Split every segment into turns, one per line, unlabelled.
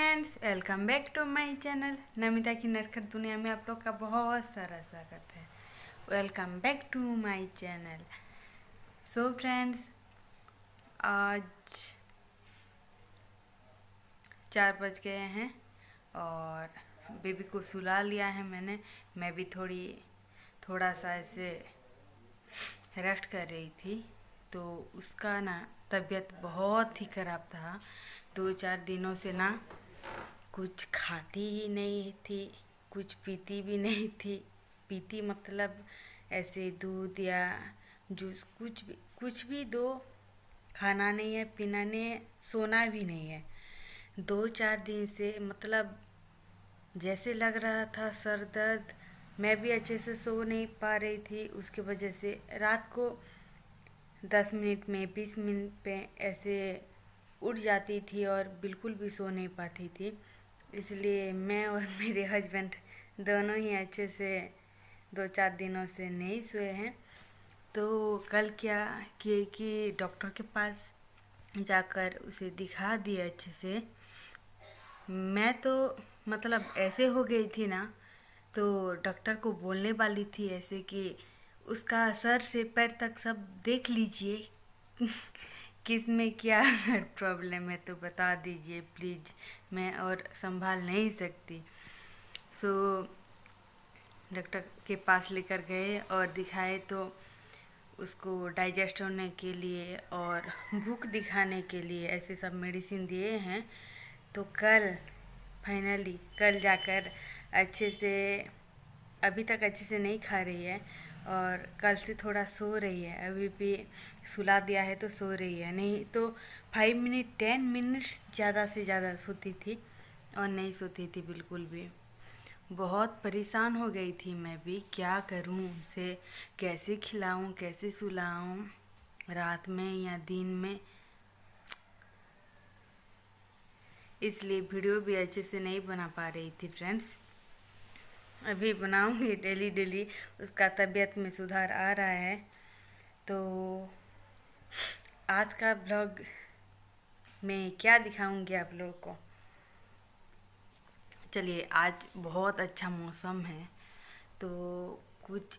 Friends, welcome back to my channel. Namita की नटखट दुनिया में आप लोग का बहुत सारा स्वागत है। Welcome back to my channel. So friends, आज 4 बज गए हैं और बेबी को सुला लिया है मैंने। मैं भी थोड़ा सा ऐसे रेस्ट कर रही थी, तो उसका ना तबीयत बहुत ही ख़राब था। 2-4 दिनों से ना कुछ खाती ही नहीं थी, कुछ पीती भी नहीं थी। पीती मतलब ऐसे दूध या जूस, कुछ भी दो, खाना नहीं है, पीना नहीं है, सोना भी नहीं है। 2-4 दिन से मतलब जैसे लग रहा था सर दर्द। मैं भी अच्छे से सो नहीं पा रही थी, उसकी वजह से रात को 10 मिनट में 20 मिनट पे ऐसे उठ जाती थी और बिल्कुल भी सो नहीं पाती थी। इसलिए मैं और मेरे हस्बैंड दोनों ही अच्छे से 2-4 दिनों से नहीं सोए हैं। तो कल क्या किए कि डॉक्टर के पास जाकर उसे दिखा दिए अच्छे से। मैं तो मतलब ऐसे हो गई थी ना, तो डॉक्टर को बोलने वाली थी ऐसे कि उसका सर से पैर तक सब देख लीजिए किस में क्या अगर प्रॉब्लम है तो बता दीजिए प्लीज़, मैं और संभाल नहीं सकती। सो डॉक्टर के पास लेकर गए और दिखाए, तो उसको डाइजेस्ट होने के लिए और भूख दिखाने के लिए ऐसे सब मेडिसिन दिए हैं। तो फाइनली कल जाकर अच्छे से, अभी तक अच्छे से नहीं खा रही है और कल से थोड़ा सो रही है। अभी भी सुला दिया है तो सो रही है, नहीं तो 5 मिनट 10 मिनट्स ज़्यादा से ज़्यादा सोती थी और नहीं सोती थी बिल्कुल भी। बहुत परेशान हो गई थी मैं भी, क्या करूं उसे, कैसे खिलाऊं, कैसे सुलाऊं, रात में या दिन में। इसलिए वीडियो भी अच्छे से नहीं बना पा रही थी फ्रेंड्स। अभी बनाऊंगी डेली डेली, उसका तबीयत में सुधार आ रहा है। तो आज का ब्लॉग में क्या दिखाऊंगी आप लोगों को। चलिए, आज बहुत अच्छा मौसम है, तो कुछ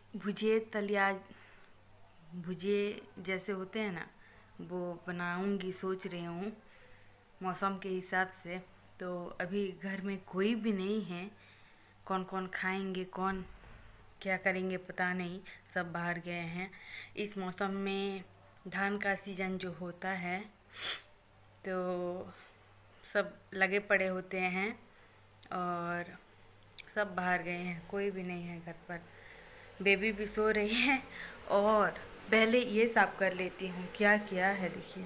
भुजिए जैसे होते हैं ना, वो बनाऊंगी सोच रही हूँ मौसम के हिसाब से। तो अभी घर में कोई भी नहीं है, कौन कौन खाएंगे, कौन क्या करेंगे पता नहीं, सब बाहर गए हैं। इस मौसम में धान का सीजन जो होता है, तो सब लगे पड़े होते हैं और सब बाहर गए हैं, कोई भी नहीं है घर पर। बेबी भी सो रही है और पहले ये साफ कर लेती हूँ क्या किया है। देखिए,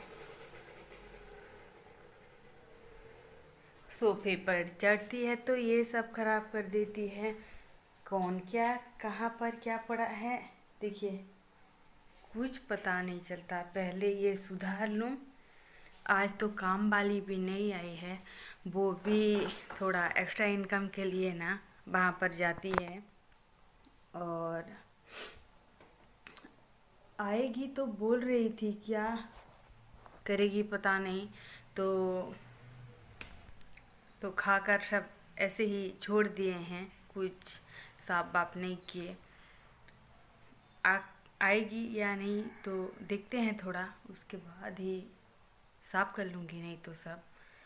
सोफे पर चढ़ती है तो ये सब खराब कर देती है। कौन क्या कहाँ पर क्या पड़ा है, देखिए कुछ पता नहीं चलता। पहले ये सुधार लूँ। आज तो काम वाली भी नहीं आई है, वो भी थोड़ा एक्स्ट्रा इनकम के लिए ना वहाँ पर जाती है और आएगी तो बोल रही थी, क्या करेगी पता नहीं। तो खाकर सब ऐसे ही छोड़ दिए हैं, कुछ साफ बाफ नहीं किए। आएगी या नहीं तो देखते हैं, थोड़ा उसके बाद ही साफ कर लूँगी। नहीं तो सब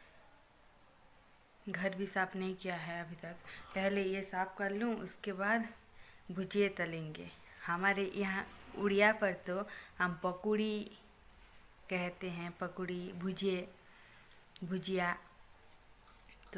घर भी साफ नहीं किया है अभी तक, पहले ये साफ कर लूँ, उसके बाद भुजिए तलेंगे। हमारे यहाँ उड़िया पर तो हम पकौड़ी कहते हैं, पकौड़ी भुजिया। तो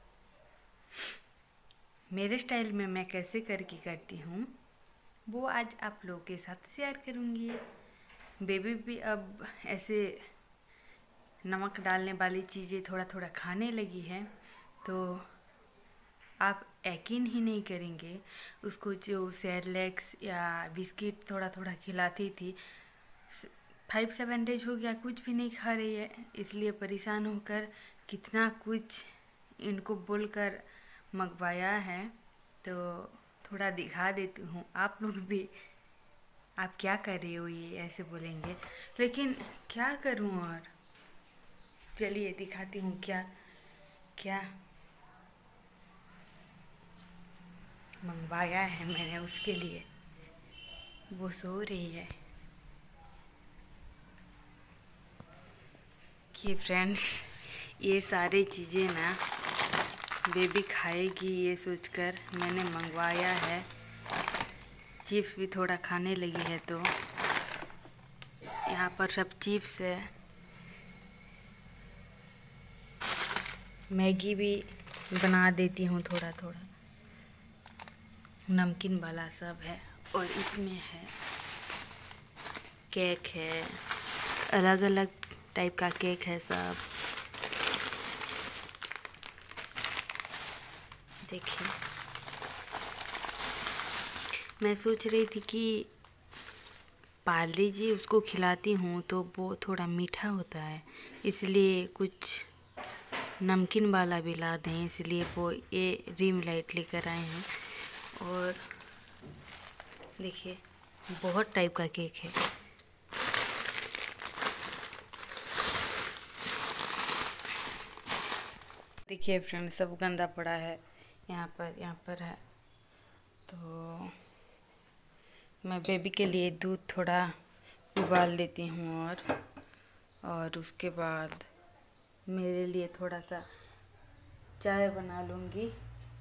मेरे स्टाइल में मैं कैसे करके करती हूँ वो आज आप लोगों के साथ शेयर करूँगी। बेबी भी अब ऐसे नमक डालने वाली चीज़ें थोड़ा थोड़ा खाने लगी है, तो आप यकीन ही नहीं करेंगे, उसको जो सेरेलैक्स या बिस्किट थोड़ा थोड़ा खिलाती थी, 5-7 डेज हो गया कुछ भी नहीं खा रही है। इसलिए परेशान होकर कितना कुछ इनको बोलकर मंगवाया है, तो थोड़ा दिखा देती हूँ। आप लोग भी, आप क्या कर रही हो ये ऐसे बोलेंगे, लेकिन क्या करूँ और चलिए दिखाती हूँ क्या क्या मंगवाया है मैंने उसके लिए, वो सो रही है। कि फ्रेंड्स, ये सारी चीज़ें ना बेबी खाएगी ये सोचकर मैंने मंगवाया है। चिप्स भी थोड़ा खाने लगी है तो यहाँ पर सब चिप्स है। मैगी भी बना देती हूँ थोड़ा थोड़ा, नमकीन वाला सब है। और इसमें है केक है, अलग अलग टाइप का केक है सब। देखिए, मैं सोच रही थी कि पार्ले जी उसको खिलाती हूँ तो वो थोड़ा मीठा होता है, इसलिए कुछ नमकीन वाला भी ला दें, इसलिए वो ये रिम लाइट लेकर आए हैं। और देखिए, बहुत टाइप का केक है। देखिए फ्रेंड, सब गंदा पड़ा है यहाँ पर है। तो मैं बेबी के लिए दूध थोड़ा उबाल लेती हूँ और उसके बाद मेरे लिए थोड़ा सा चाय बना लूँगी,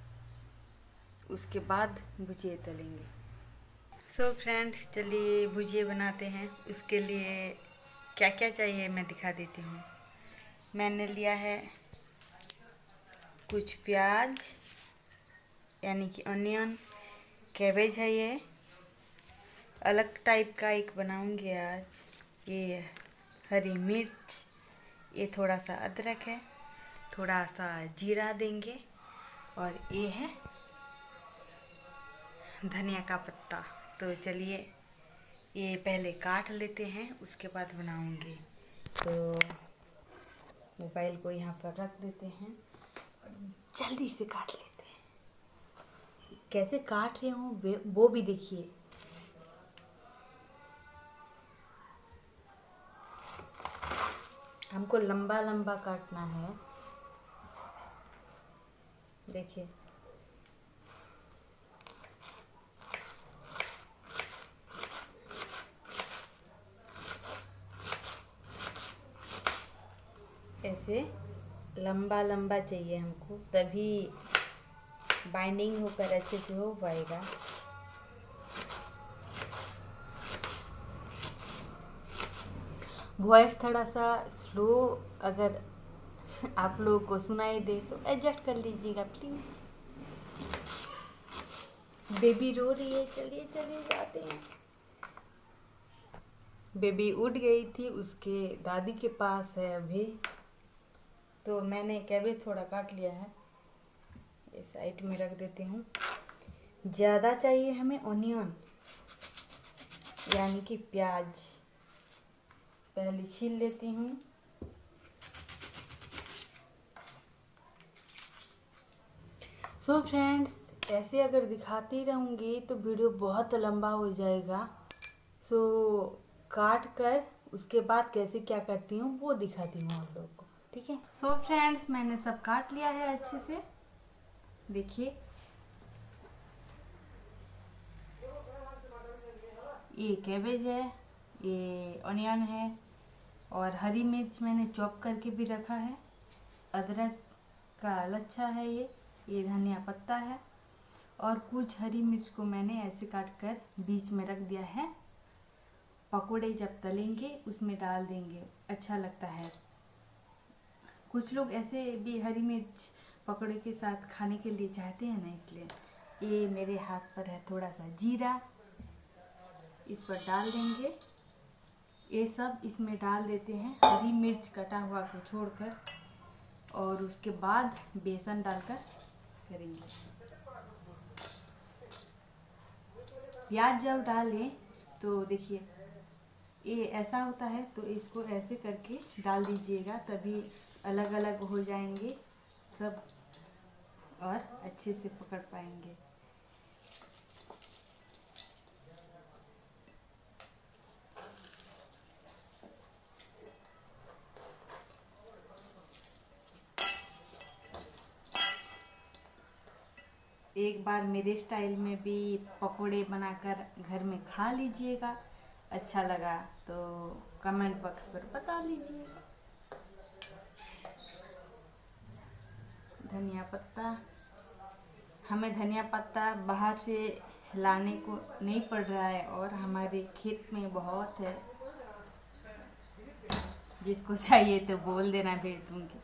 उसके बाद भुजिया तलेंगे। सो फ्रेंड्स, चलिए भुजिया बनाते हैं। उसके लिए क्या क्या चाहिए मैं दिखा देती हूँ। मैंने लिया है कुछ प्याज यानी कि अनियन, कैबेज है, ये अलग टाइप का एक बनाऊंगी आज। ये हरी मिर्च, ये थोड़ा सा अदरक है, थोड़ा सा जीरा देंगे, और ये है धनिया का पत्ता। तो चलिए ये पहले काट लेते हैं, उसके बाद बनाऊंगी। तो मोबाइल को यहाँ पर रख देते हैं और जल्दी से काट लेते हैं। कैसे काट रही हूँ वो भी देखिए। हमको लंबा लंबा काटना है, देखिए। ऐसे लंबा लंबा चाहिए हमको, तभी बाइंडिंग होकर अच्छे से हो पाएगा। वॉइस थोड़ा सा स्लो अगर आप लोगों को सुनाई दे तो एडजस्ट कर लीजिएगा प्लीज। बेबी रो रही है, चलिए चलिए जाते हैं। बेबी उठ गई थी, उसके दादी के पास है अभी। तो मैंने कैबेज थोड़ा काट लिया है, ये साइड में रख देती हूँ। ज़्यादा चाहिए हमें ऑनियन यानी कि प्याज, पहले छील लेती हूँ। सो फ्रेंड्स, ऐसे अगर दिखाती रहूँगी तो वीडियो बहुत लंबा हो जाएगा। सो काट कर उसके बाद कैसे क्या करती हूँ वो दिखाती हूँ आप लोगों को, ठीक है। सो फ्रेंड्स, मैंने सब काट लिया है अच्छे से, देखिए। ये कैबेज है, ये ऑनियन है, और हरी मिर्च मैंने चॉप करके भी रखा है। अदरक का लच्छा है, ये धनिया पत्ता है, और कुछ हरी मिर्च को मैंने ऐसे काट कर बीच में रख दिया है। पकोड़े जब तलेंगे उसमें डाल देंगे, अच्छा लगता है। कुछ लोग ऐसे भी हरी मिर्च पकोड़े के साथ खाने के लिए चाहते हैं ना, इसलिए। ये मेरे हाथ पर है थोड़ा सा जीरा, इस पर डाल देंगे। ये सब इसमें डाल देते हैं, हरी मिर्च कटा हुआ को छोड़कर, और उसके बाद बेसन डालकर करेंगे। प्याज जब डालें तो देखिए ये ऐसा होता है, तो इसको ऐसे करके डाल दीजिएगा, तभी अलग अलग हो जाएंगे सब और अच्छे से पकड़ पाएंगे। एक बार मेरे स्टाइल में भी पकोड़े बनाकर घर में खा लीजिएगा। अच्छा लगा तो कमेंट बॉक्स पर बता लीजिएगा। धनिया पत्ता, हमें धनिया पत्ता बाहर से लाने को नहीं पड़ रहा है और हमारे खेत में बहुत है। जिसको चाहिए तो बोल देना, भेज दूंगी।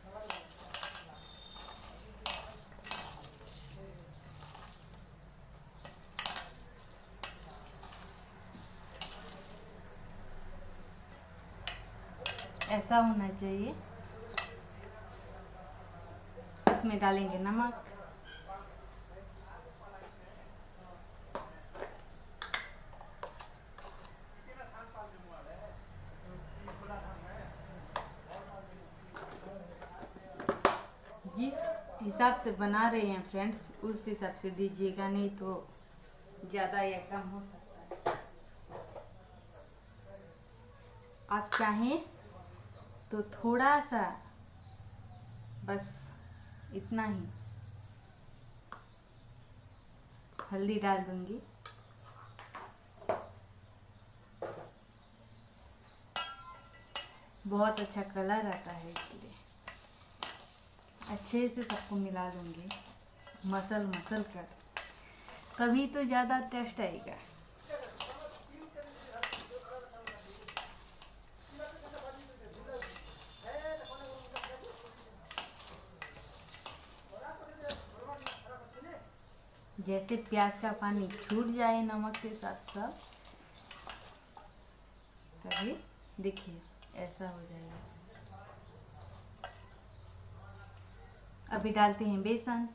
ऐसा होना चाहिए। इसमें डालेंगे नमक, जिस हिसाब से बना रहे हैं फ्रेंड्स उस हिसाब से दीजिएगा, नहीं तो ज़्यादा या कम हो सकता है। आप चाहें तो थोड़ा सा, बस इतना ही हल्दी डाल दूंगी। बहुत अच्छा कलर आता है इसलिए अच्छे से सबको मिला दूंगी, मसल कर, तभी तो ज़्यादा टेस्ट आएगा। जैसे प्याज का पानी छूट जाए नमक के साथ सब, तभी देखिए ऐसा हो जाएगा। अभी डालते हैं बेसन।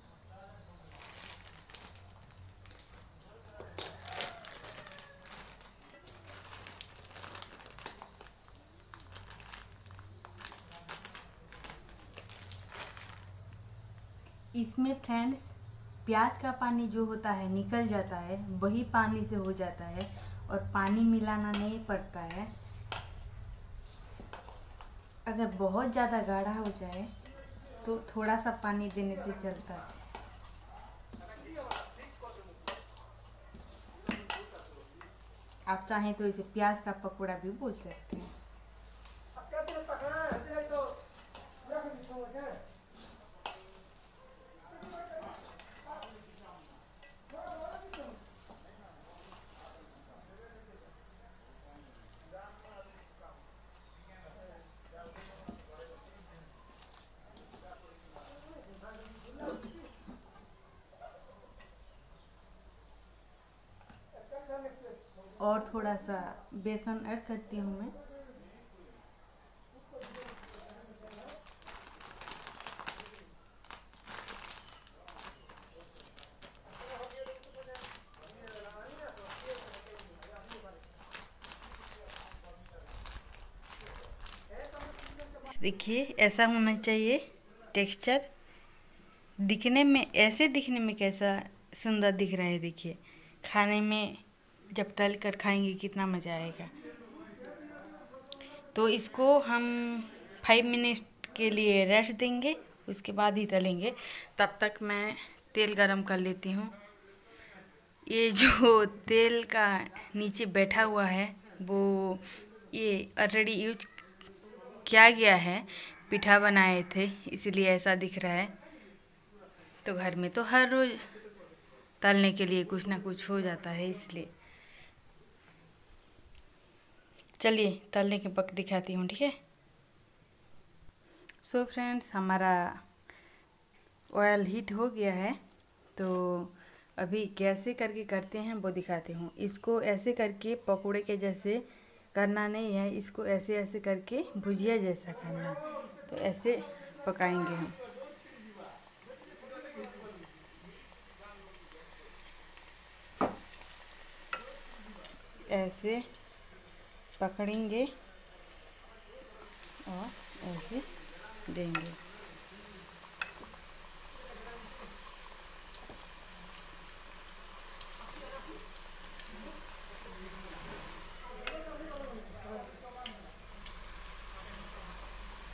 इसमें फ्रेंड्स प्याज का पानी जो होता है निकल जाता है, वही पानी से हो जाता है और पानी मिलाना नहीं पड़ता है। अगर बहुत ज़्यादा गाढ़ा हो जाए तो थोड़ा सा पानी देने से चलता है। आप चाहें तो इसे प्याज का पकौड़ा भी बोल सकते हैं। और थोड़ा सा बेसन ऐड करती हूँ मैं। देखिए ऐसा होना चाहिए टेक्सचर। दिखने में, ऐसे दिखने में कैसा सुंदर दिख रहा है, देखिए खाने में जब तल कर खाएंगे कितना मज़ा आएगा। तो इसको हम 5 मिनट के लिए रेस्ट देंगे, उसके बाद ही तलेंगे। तब तक मैं तेल गरम कर लेती हूँ। ये जो तेल का नीचे बैठा हुआ है वो ये ऑलरेडी यूज किया गया है, पिठा बनाए थे इसलिए ऐसा दिख रहा है। तो घर में तो हर रोज़ तलने के लिए कुछ ना कुछ हो जाता है, इसलिए चलिए तलने के वक्त दिखाती हूँ, ठीक है। सो फ्रेंड्स, हमारा ऑयल हीट हो गया है, तो अभी कैसे करके करते हैं वो दिखाती हूँ। इसको ऐसे करके पकोड़े के जैसे करना नहीं है, इसको ऐसे ऐसे करके भुजिया जैसा करना है। तो ऐसे पकाएंगे हम। ऐसे पकड़ेंगे और ऐसे देंगे।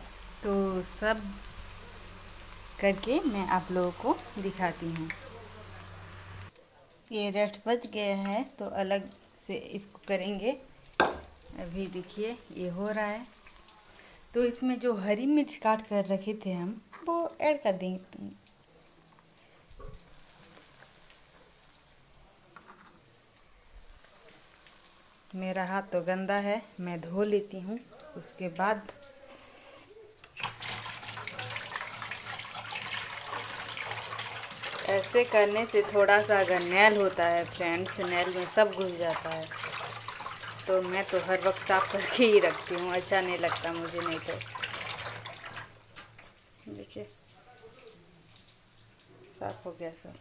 तो सब करके मैं आप लोगों को दिखाती हूँ। ये रेस्ट बच गया है तो अलग से इसको करेंगे। अभी देखिए ये हो रहा है, तो इसमें जो हरी मिर्च काट कर रखे थे हम वो ऐड कर देंगे। मेरा हाथ तो गंदा है, मैं धो लेती हूँ उसके बाद। ऐसे करने से थोड़ा सा अगर नैल होता है फ्रेंड्स, नैल में सब घुस जाता है, तो मैं तो हर वक्त साफ करके ही रखती हूँ, अच्छा नहीं लगता मुझे। नहीं तो देखिए साफ हो गया सब।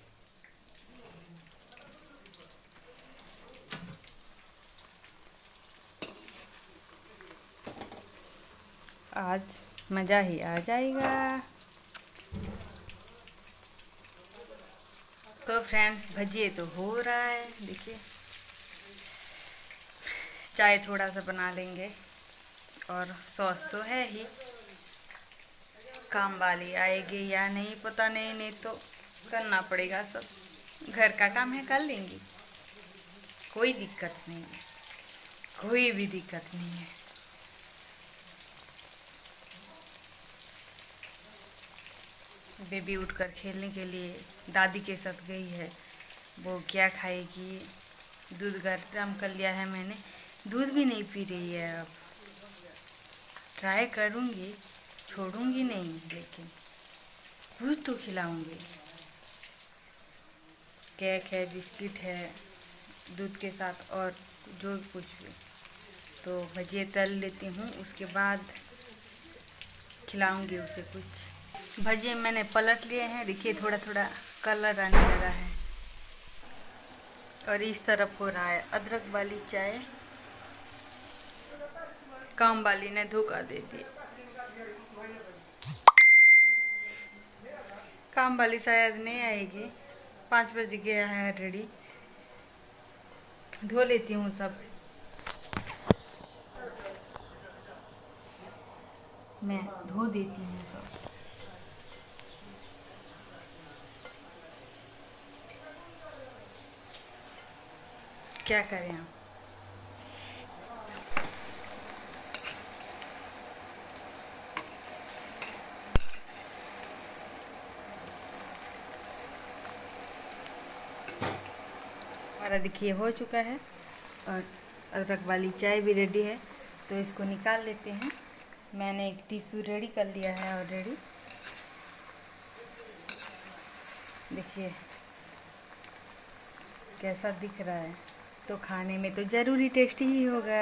आज मज़ा ही आ जाएगा। तो फ्रेंड्स भजिए तो हो रहा है, देखिए। चाय थोड़ा सा बना लेंगे और सॉस तो है ही। काम वाली आएगी या नहीं पता नहीं, नहीं तो करना पड़ेगा सब। घर का काम है, कर लेंगी, कोई दिक्कत नहीं है, कोई भी दिक्कत नहीं है। बेबी उठकर खेलने के लिए दादी के साथ गई है। वो क्या खाएगी? दूध गर्म कर लिया है मैंने, दूध भी नहीं पी रही है। अब ट्राई करूँगी, छोड़ूंगी नहीं, लेकिन कुछ तो खिलाऊंगी। केक है, बिस्किट है दूध के साथ, और जो कुछ भी। तो भजिए तल लेती हूँ, उसके बाद खिलाऊंगी उसे कुछ। भजिए मैंने पलट लिए हैं, देखिए थोड़ा थोड़ा कलर आने लगा है। और इस तरफ हो रहा है अदरक वाली चाय। काम वाली ने धोखा दे दिया। काम वाली शायद नहीं आएगी, 5 बज गया है ऑलरेडी। धो लेती हूँ सब, मैं धो देती हूँ सब। क्या करें हम। हमारा देखिए हो चुका है और अदरक वाली चाय भी रेडी है, तो इसको निकाल लेते हैं। मैंने एक टिश्यू रेडी कर लिया है ऑलरेडी, देखिए कैसा दिख रहा है। तो खाने में तो ज़रूरी टेस्टी ही होगा।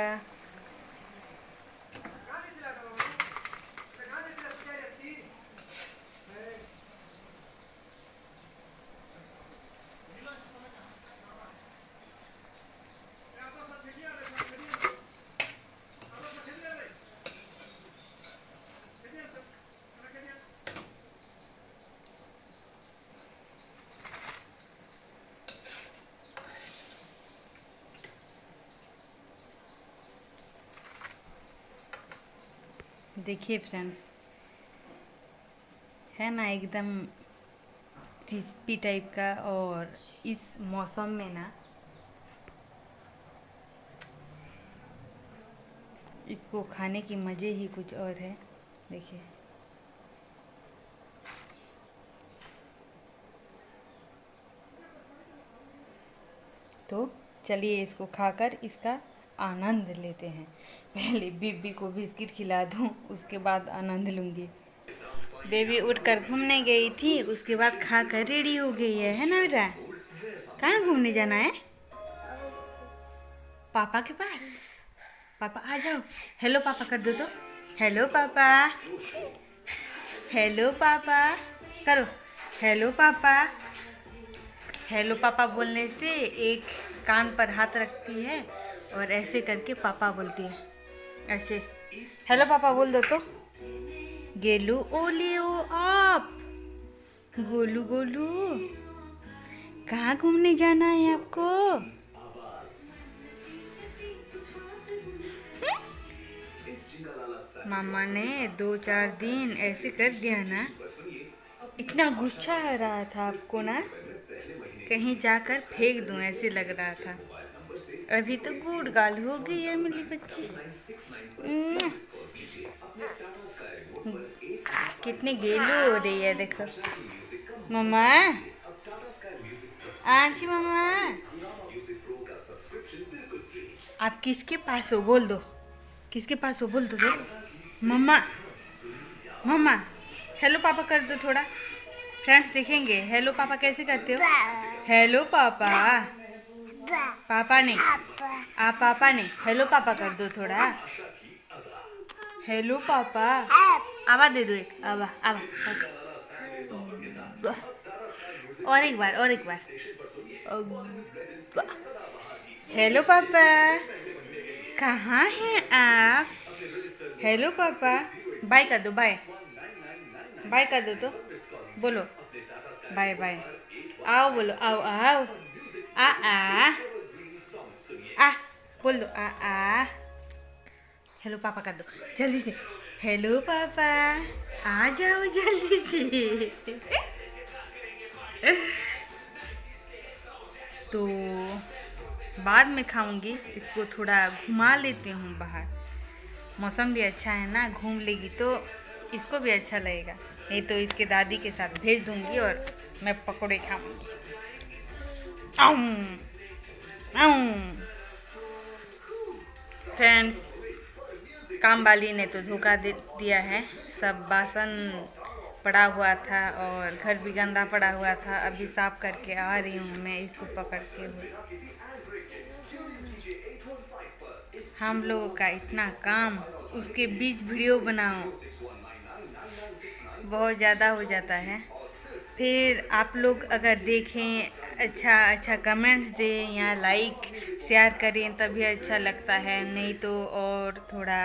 देखिए फ्रेंड्स, है ना एकदम क्रिस्पी टाइप का। और इस मौसम में ना इसको खाने की मज़े ही कुछ और है, देखिए। तो चलिए इसको खाकर इसका आनंद लेते हैं। पहले बेबी को बिस्किट खिला दूं, उसके बाद आनंद लूँगी। बेबी उठकर घूमने गई थी, उसके बाद खाकर रेडी हो गई है ना बेटा? कहाँ घूमने जाना है? पापा के पास। पापा आ जाओ, हेलो पापा कर दो तो। हेलो पापा, हेलो पापा करो, हेलो पापा। हेलो पापा बोलने से एक कान पर हाथ रखती है और ऐसे करके पापा बोलती है, ऐसे। हेलो पापा बोल दो तो। गेलू ओले ओ आप, गोलू गोलू। कहाँ घूमने जाना है आपको? मामा ने 2-4 दिन ऐसे कर दिया ना, इतना गुस्सा आ रहा था आपको ना। कहीं जाकर फेंक दूं ऐसे लग रहा था। अभी तो गुड़ गाल हो गई है मेरी बच्ची। कितनी गेलू हो रही है देखो। मम्मा, आंची मम्मा, आप किसके पास हो बोल दो, किसके पास हो बोल दो। मम्मा, मम्मा हेलो पापा कर दो थोड़ा, फ्रेंड्स देखेंगे। हेलो पापा कैसे करते हो? हेलो पापा, पापा नहीं, आप पापा नहीं, हेलो पापा कर दो थोड़ा। हेलो पापा, आवाज दे दो एक, आवा आवा। और एक बार, और एक बार। हेलो पापा, कहाँ हैं आप? हेलो पापा, बाय कर दो, बाय बाय कर दो तो बोलो बाय बाय। आओ बोलो, आओ आओ, आ आ बोल दो, आ। हेलो पापा कर दो जल्दी से। हेलो पापा, आ जाओ जल्दी से। तो बाद में खाऊंगी, इसको थोड़ा घुमा लेती हूँ बाहर। मौसम भी अच्छा है ना, घूम लेगी तो इसको भी अच्छा लगेगा। नहीं तो इसके दादी के साथ भेज दूंगी और मैं पकौड़े खाऊंगी। फ्रेंड्स, काम वाली ने तो धोखा दे दिया है। सब बासन पड़ा हुआ था और घर भी गंदा पड़ा हुआ था। अभी साफ करके आ रही हूँ मैं इसको पकड़ते हुए। हम लोगों का इतना काम, उसके बीच वीडियो बनाओ, बहुत ज़्यादा हो जाता है। फिर आप लोग अगर देखें, अच्छा कमेंट्स दें या लाइक शेयर करें तभी अच्छा लगता है, नहीं तो और थोड़ा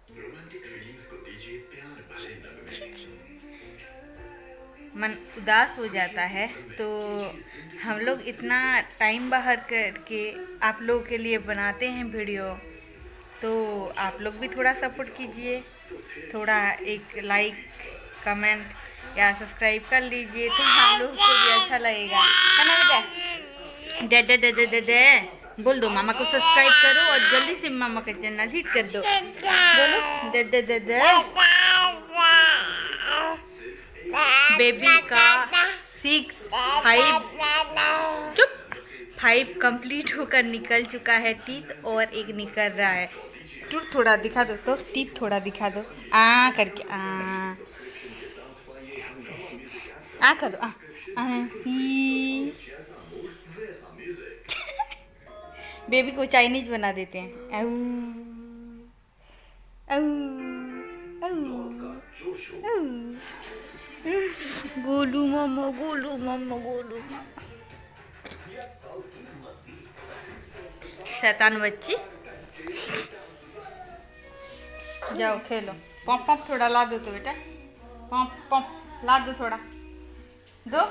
मन उदास हो जाता है। तो हम लोग इतना टाइम बाहर करके आप लोगों के लिए बनाते हैं वीडियो, तो आप लोग भी थोड़ा सपोर्ट कीजिए, थोड़ा एक लाइक कमेंट या सब्सक्राइब कर लीजिए तो हम लोग को भी अच्छा लगेगा, है ना बेटा? दे दे दे दे दे दे बोल दो मामा को सब्सक्राइब करो और जल्दी से मामा का चैनल हिट कर दो। बोलो दे दे दे दे। बेबी का 5 कंप्लीट होकर निकल चुका है टीथ, और एक निकल रहा है। टूथ थोड़ा दिखा दो तो, टीथ थोड़ा दिखा दो, आ करके आ करो, बेबी को चाइनीज बना देते हैं। गोलू मामा, गोलू मामा, गोलू शैतान बच्ची। जाओ खेलो। पॉप पॉप थोड़ा ला दो तो बेटा, पॉप पॉप ला दो थोड़ा, दो।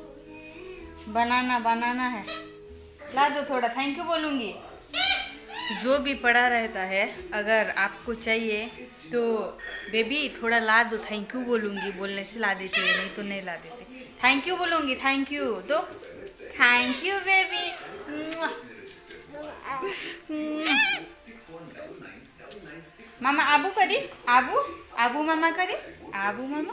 बनाना है, ला दो थोड़ा। थैंक यू बोलूँगी। जो भी पड़ा रहता है अगर आपको चाहिए तो बेबी थोड़ा ला दो, थैंक यू बोलूँगी, बोलने से ला देती है, नहीं तो नहीं ला देती। थैंक यू बोलूँगी, थैंक यू दो। Thank you baby. मामा आबू करी, आबू मामा करी, आबू मामा।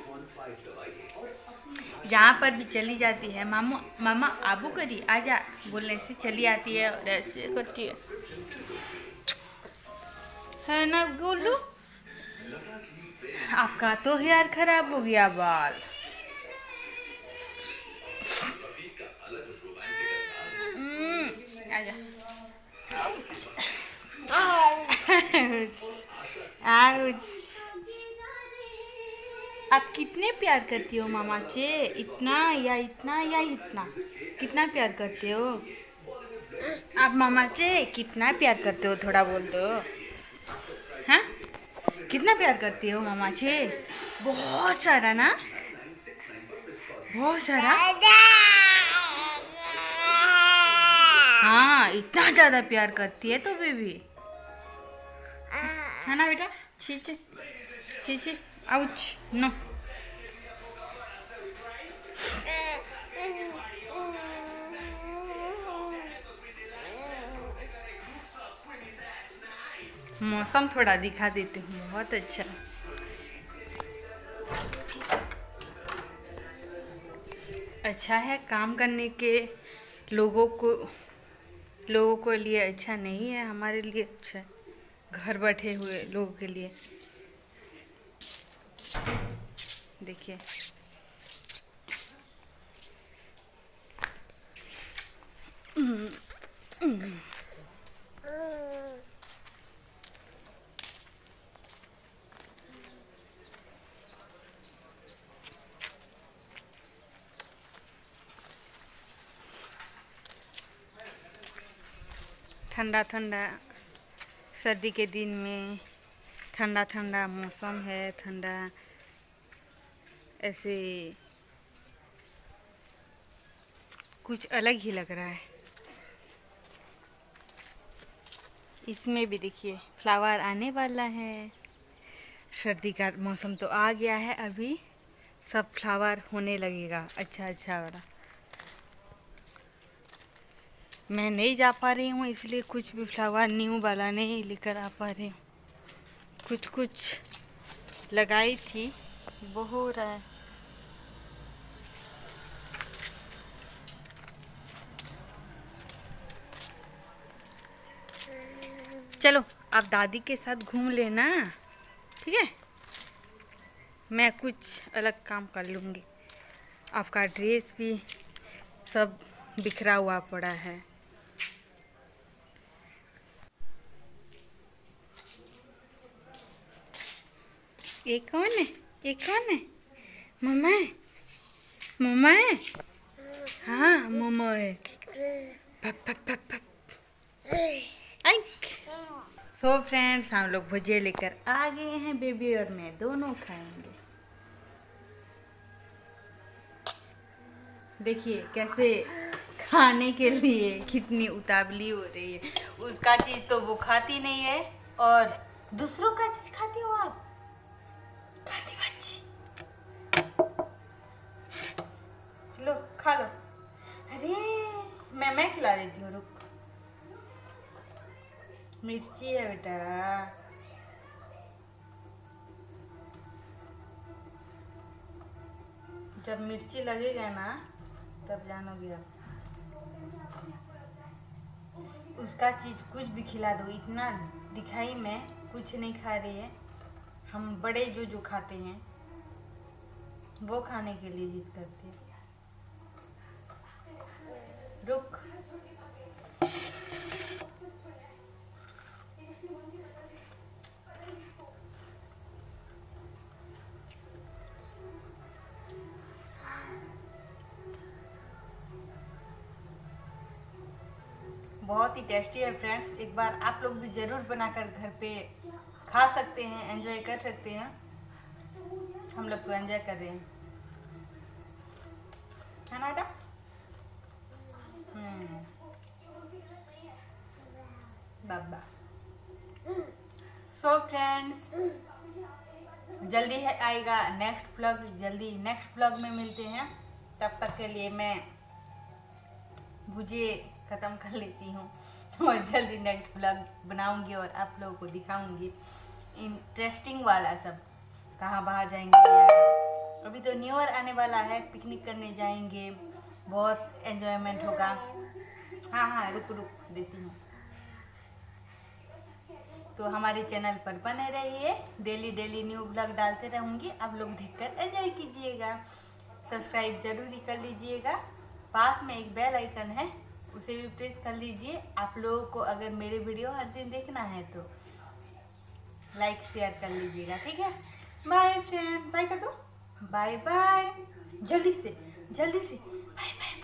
जहाँ पर भी चली जाती है मामा आबू करी, आजा बोलने से चली आती है और ऐसे करती है ना गोलू? आपका तो हेयर खराब हो गया, बाल। आजा। आप कितने प्यार करती हो मामा से? इतना या इतना या इतना? कितना प्यार करते हो आप मामा से? कितना प्यार करते हो थोड़ा बोल दो। हाँ, कितना प्यार करती हो मामा से? बहुत सारा ना, बहुत सारा। हाँ, इतना ज़्यादा प्यार करती है तो बेबी, है ना बेटा? छी छी, आउच, नो। मौसम थोड़ा दिखा देती हूँ, बहुत अच्छा। अच्छा है, काम करने के लोगों को लिए अच्छा नहीं है, हमारे लिए अच्छा है, घर बैठे हुए लोगों के लिए। देखिए ठंडा ठंडा सर्दी के दिन में ठंडा ठंडा मौसम है, ठंडा ऐसे कुछ अलग ही लग रहा है। इसमें भी देखिए फ्लावर आने वाला है। सर्दी का मौसम तो आ गया है, अभी सब फ्लावर होने लगेगा अच्छा अच्छा वाला। मैं नहीं जा पा रही हूँ, इसलिए कुछ भी फ्लावर न्यू वाला नहीं लेकर आ पा रही हूँ। कुछ कुछ लगाई थी, वो हो रहा है। चलो आप दादी के साथ घूम लेना, ठीक है? मैं कुछ अलग काम कर लूँगी। आपका ड्रेस भी सब बिखरा हुआ पड़ा है। ये कौन है? ये कौन है? मम्मा है? मम्मा है? हाँ मम्मा है। पप पप पप पप। सो फ्रेंड्स, हम लोग भुजिया लेकर आ गए हैं, बेबी और मैं दोनों खाएंगे। देखिए कैसे खाने के लिए कितनी उतावली हो रही है। उसका चीज तो वो खाती नहीं है, और दूसरों का चीज खाती हो आप। खाती बच्ची, लो खा लो। अरे मैं खिला देती हूँ, रुक। मिर्ची है बेटा, जब मिर्ची लगेगा ना तब जानोगे आप। उसका चीज कुछ भी खिला दो, इतना दिखाई में कुछ नहीं खा रही है। हम बड़े जो खाते हैं वो खाने के लिए जिद करते हैं। रुक। बहुत ही टेस्टी है फ्रेंड्स, एक बार आप लोग भी जरूर बनाकर घर पे खा सकते हैं, एंजॉय कर सकते हैं। हम लोग तो एंजॉय कर रहे हैं, है ना बेटा? बाबा। सो फ्रेंड्स, जल्दी है आएगा नेक्स्ट व्लॉग, जल्दी नेक्स्ट व्लॉग में मिलते हैं। तब तक के लिए मैं भुजिए ख़त्म कर लेती हूँ और जल्दी नेक्स्ट व्लॉग बनाऊंगी और आप लोगों को दिखाऊंगी इंटरेस्टिंग वाला सब। कहाँ बाहर जाएंगे, अभी तो न्यू ईयर आने वाला है, पिकनिक करने जाएंगे, बहुत एंजॉयमेंट होगा। हाँ रुक देती हूँ। तो हमारे चैनल पर बने रहिए, डेली न्यू ब्लॉग डालते रहूँगी, आप लोग देखकर एंजॉय कीजिएगा। सब्सक्राइब जरूर कर लीजिएगा। पास में एक बेल आइकन है, उसे भी प्रेस कर लीजिए। आप लोगों को अगर मेरे वीडियो हर दिन देखना है तो लाइक शेयर कर लीजिएगा, ठीक है? बाय फ्रेंड, बाय कर दो, बाय बाय, जल्दी से बाय बाय।